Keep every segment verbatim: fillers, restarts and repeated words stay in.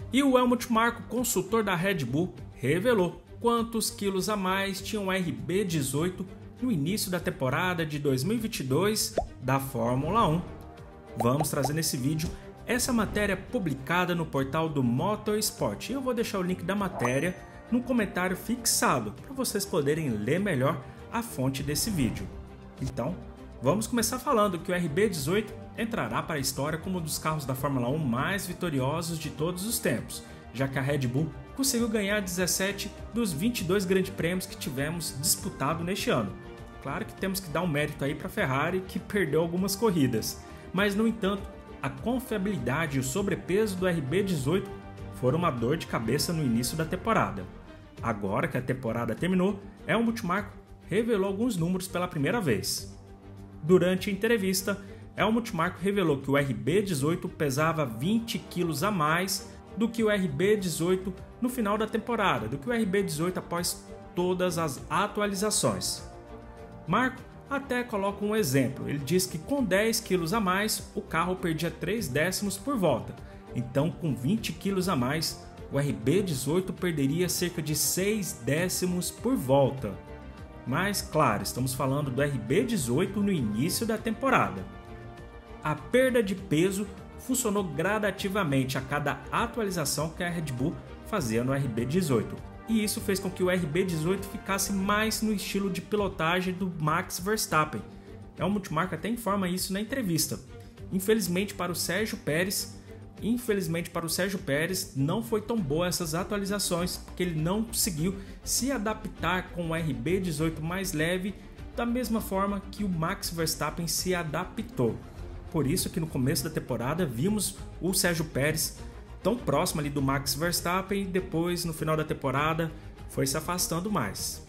E o Helmut Marko, consultor da Red Bull, revelou quantos quilos a mais tinha o R B dezoito no início da temporada de dois mil e vinte e dois da Fórmula um. Vamos trazer nesse vídeo essa matéria publicada no portal do Motorsport. Eu vou deixar o link da matéria no comentário fixado para vocês poderem ler melhor a fonte desse vídeo. Então, vamos começar falando que o R B dezoito entrará para a história como um dos carros da Fórmula um mais vitoriosos de todos os tempos, já que a Red Bull conseguiu ganhar dezessete dos vinte e dois grandes prêmios que tivemos disputado neste ano. Claro que temos que dar um mérito aí para a Ferrari, que perdeu algumas corridas, mas no entanto, a confiabilidade e o sobrepeso do R B dezoito foram uma dor de cabeça no início da temporada. Agora que a temporada terminou, Helmut Marko revelou alguns números pela primeira vez. Durante a entrevista, Helmut Marko revelou que o R B dezoito pesava vinte quilos a mais do que o R B dezoito no final da temporada, do que o R B dezoito após todas as atualizações. Marko até coloca um exemplo, ele diz que com dez quilos a mais o carro perdia três décimos por volta, então com vinte quilos a mais o R B dezoito perderia cerca de seis décimos por volta. Mas claro, estamos falando do R B dezoito no início da temporada. A perda de peso funcionou gradativamente a cada atualização que a Red Bull fazia no R B dezoito. E isso fez com que o R B dezoito ficasse mais no estilo de pilotagem do Max Verstappen. Helmut Marko até informa isso na entrevista. Infelizmente para o Sérgio Pérez, infelizmente para o Sérgio Pérez não foi tão boa essas atualizações, porque ele não conseguiu se adaptar com o R B dezoito mais leve da mesma forma que o Max Verstappen se adaptou. Por isso que no começo da temporada vimos o Sérgio Pérez tão próximo ali do Max Verstappen e depois no final da temporada foi se afastando mais.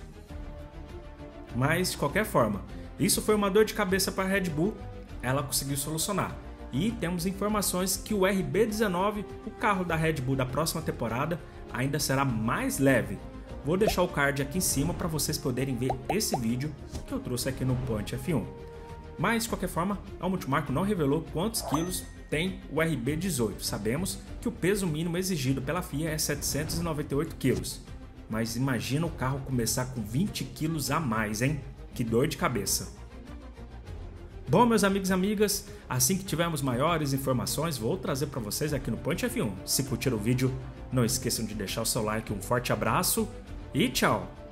Mas de qualquer forma, isso foi uma dor de cabeça para a Red Bull, ela conseguiu solucionar. E temos informações que o R B dezenove, o carro da Red Bull da próxima temporada, ainda será mais leve. Vou deixar o card aqui em cima para vocês poderem ver esse vídeo que eu trouxe aqui no Punch F um. Mas de qualquer forma, Helmut Marko não revelou quantos quilos tem o R B dezoito. Sabemos que o peso mínimo exigido pela F I A é setecentos e noventa e oito quilos. Mas imagina o carro começar com vinte quilos a mais, hein? Que dor de cabeça. Bom, meus amigos e amigas, assim que tivermos maiores informações, vou trazer para vocês aqui no Punch F um. Se curtiram o vídeo, não esqueçam de deixar o seu like, um forte abraço e tchau!